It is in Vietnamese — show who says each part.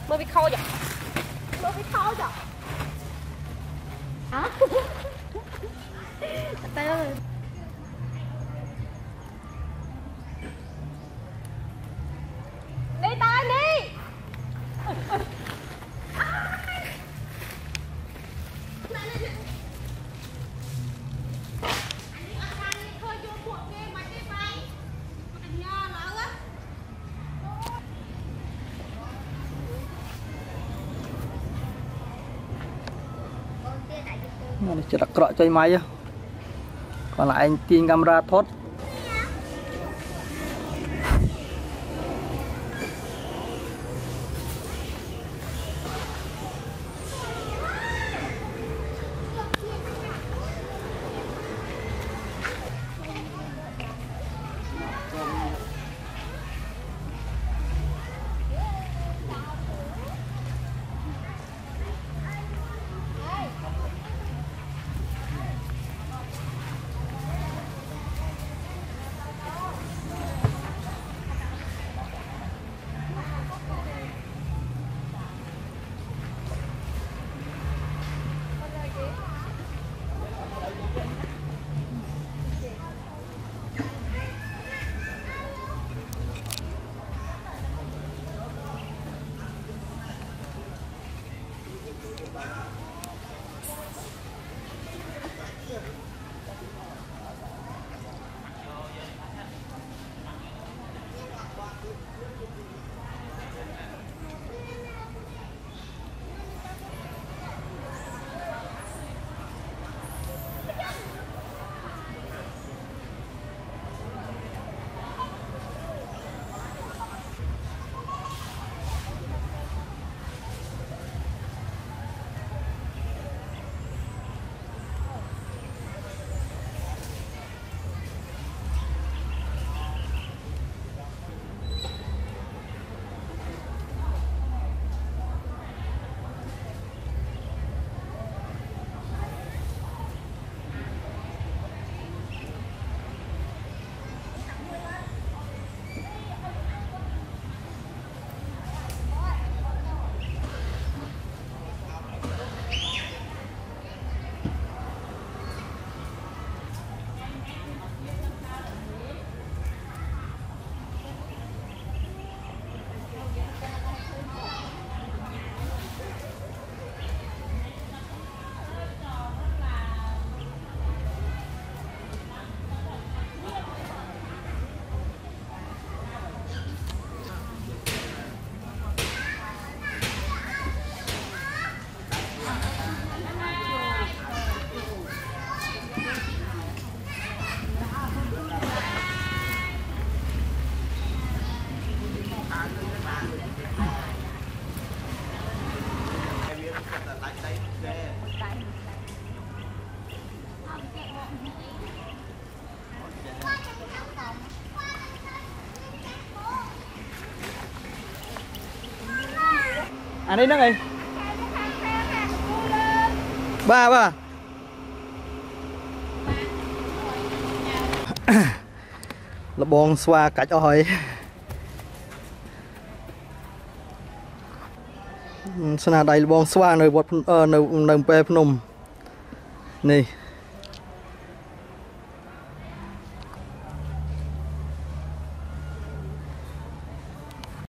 Speaker 1: mới bị khô rồi mới bị khô rồi hả tay ơi đi tay đi
Speaker 2: Chỉ đặt cọ chơi máy còn lại anh tin camera thoát anh ấy nó ngay ba ba là bon xoa cả cho hỏi sna đây là bon xoa nơi bột nơi pe phnom này